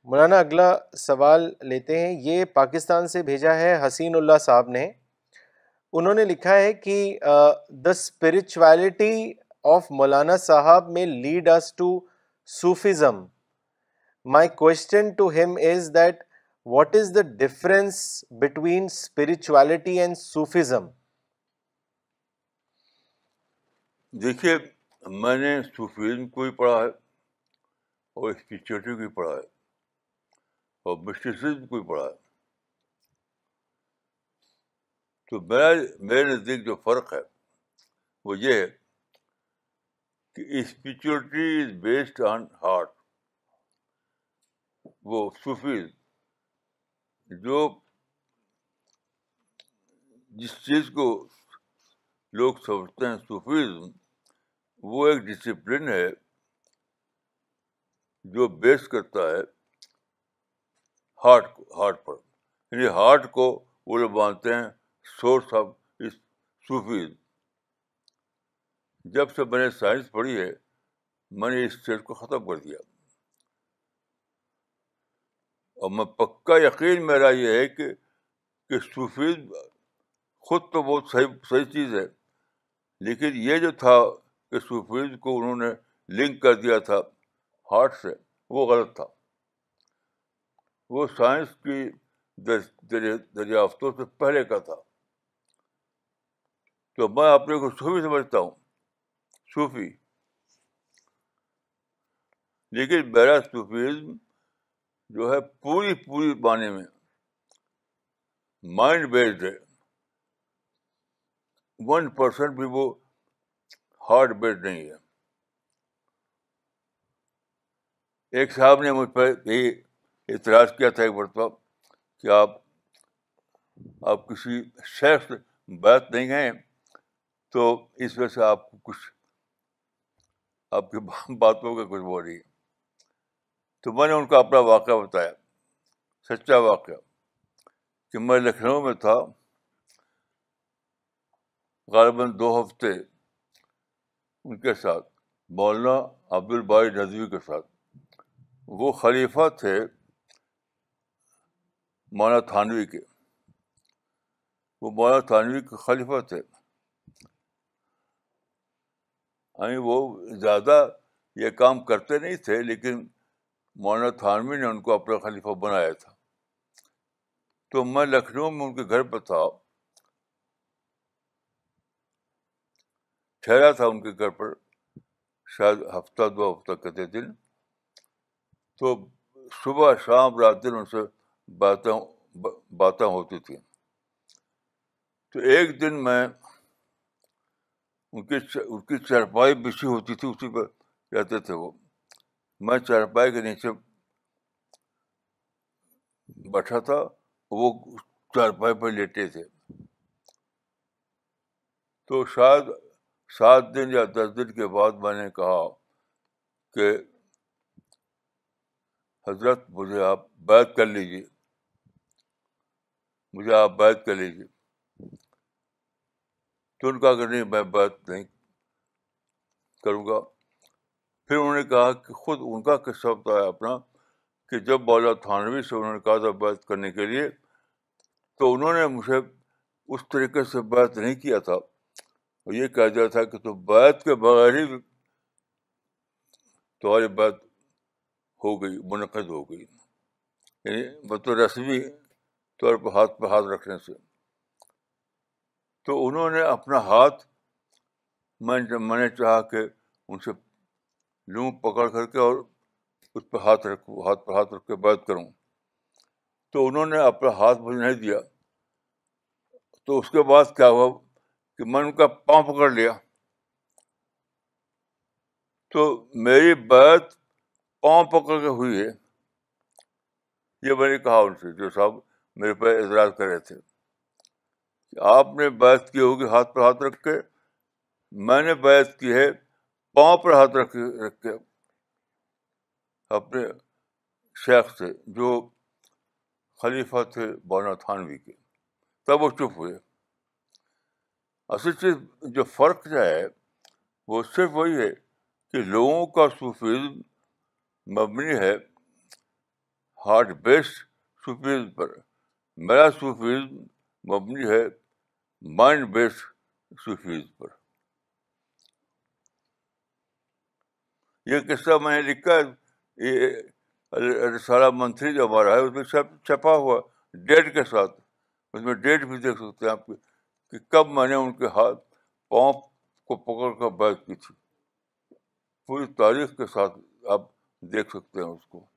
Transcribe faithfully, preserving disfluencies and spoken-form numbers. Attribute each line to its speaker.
Speaker 1: مولانا اگلا سوال لیتے ہیں. یہ پاکستان سے بھیجا ہے حسین اللہ صاحب نے. انہوں نے لکھا ہے کہ دا اسپرچویلٹی آف مولانا صاحب میں lead us to Sufism. My question to him is that what is the difference between spirituality and Sufism?
Speaker 2: دیکھیے میں نے صوفیزم کو بھی پڑھا ہے اور اسپرچولیٹی کو بھی پڑھا ہے اور مسٹیسزم کو بھی پڑھا ہے. تو میرا میرے نزدیک جو فرق ہے وہ یہ ہے کہ spirituality is based on heart. وہ صوفیز جو جس چیز کو لوگ سمجھتے ہیں صوفیزم، وہ ایک ڈسپلن ہے جو بیس کرتا ہے ہارٹ کو ہارٹ پر. یعنی ہارٹ کو وہ لوگ مانتے ہیں سورس آف صوفیزم. جب سے میں نے سائنس پڑھی ہے میں نے اس چیز کو ختم کر دیا. اور میں پکا یقین میرا یہ ہے کہ کہ صوفیزم خود تو بہت صحیح صحیح چیز ہے، لیکن یہ جو تھا کہ صوفیزم کو انہوں نے لنک کر دیا تھا ہارٹ سے، وہ غلط تھا. وہ سائنس کی دریافتوں سے پہلے کا تھا. تو میں اپنے کو صوفی سمجھتا ہوں، صوفی. لیکن میرا صوفیزم جو ہے پوری پوری معنی میں مائنڈ بیسڈ ہے. ون پرسینٹ بھی وہ ہارٹ بیسڈ نہیں ہے. ایک صاحب نے مجھ پر یہی اعتراض کیا تھا ایک مرتبہ کہ آپ آپ کسی شیخ سے بیعت نہیں ہیں تو اس وجہ سے آپ کو کچھ آپ کی باتوں کا کچھ وہ نہیں ہے. تو میں نے ان کا اپنا واقعہ بتایا، سچا واقعہ، کہ میں لکھنؤ میں تھا غالباً دو ہفتے ان کے ساتھ، مولانا عبد الباری ندوی کے ساتھ. وہ خلیفہ تھے مولانا تھانوی کے، وہ مولانا تھانوی کے خلیفہ تھے. یعنی وہ زیادہ یہ کام کرتے نہیں تھے، لیکن مولانا تھانوی نے ان کو اپنا خلیفہ بنایا تھا. تو میں لکھنؤ میں ان کے گھر پہ تھا، ٹھہرا تھا ان کے گھر پر شاید ہفتہ دو ہفتہ کہتے دن. تو صبح شام رات دن ان سے باتیں باتیں ہوتی تھیں. تو ایک دن میں ان کی ان کی چارپائی بچھی ہوتی تھی، اسی پہ رہتے تھے وہ. میں چارپائی کے نیچے بیٹھا تھا، وہ چارپائی پہ لیٹے تھے. تو شاید سات دن یا دس دن کے بعد میں نے کہا کہ حضرت مجھے آپ بیعت کر لیجیے، مجھے آپ بیعت کر لیجیے. تو ان کا کہ نہیں میں بیعت نہیں کروں گا. پھر انہوں نے کہا کہ خود ان کا قصہ بتایا اپنا کہ جب مولانا تھانوی سے انہوں نے کہا تھا بیعت کرنے کے لیے تو انہوں نے مجھے اس طریقے سے بیعت نہیں کیا تھا. اور یہ کہہ دیا تھا کہ تو بیعت کے بغیر ہی تمہاری بیعت ہو گئی، منعقد ہو گئی. یعنی مطلب رسمی طور پر ہاتھ پہ ہاتھ رکھنے سے. تو انہوں نے اپنا ہاتھ، میں میں نے چاہا کہ ان سے لوں پکڑ کر کے اور اس پہ ہاتھ رکھوں، ہاتھ پہ ہاتھ رکھ کے بیعت کروں. تو انہوں نے اپنا ہاتھ مجھے نہیں دیا. تو اس کے بعد کیا ہوا کہ میں نے ان کا پاؤں پکڑ لیا. تو میری بیعت پاؤں پکڑ کے ہوئی ہے. یہ میں نے کہا ان سے، جو صاحب میرے پہ اعتراض کر رہے تھے کہ آپ نے بیعت کی ہوگی ہاتھ پر ہاتھ رکھ کے، میں نے بیعت کی ہے پاؤں پر ہاتھ رکھ رکھ کے اپنے شیخ سے جو خلیفہ تھے مولانا تھانوی کے. تب وہ چپ ہوئے. اصل چیز جو فرق جو ہے وہ صرف وہی ہے کہ لوگوں کا صوفیزم مبنی ہے ہارٹ بیسڈ صوفیزم پر. میرا صوفیزم مبنی ہے مائنڈ بیسڈ صوفیزم پر. یہ قصہ میں نے لکھا ہے, یہ رسالہ منتھلی جو ہمارا ہے اس میں سب چھپا ہوا ڈیٹ کے ساتھ. اس میں ڈیٹ بھی دیکھ سکتے ہیں آپ کہ کب میں نے ان کے ہاتھ پاؤں کو پکڑ کر بیعت کی تھی. پوری تاریخ کے ساتھ آپ دیکھ سکتے ہیں اس کو.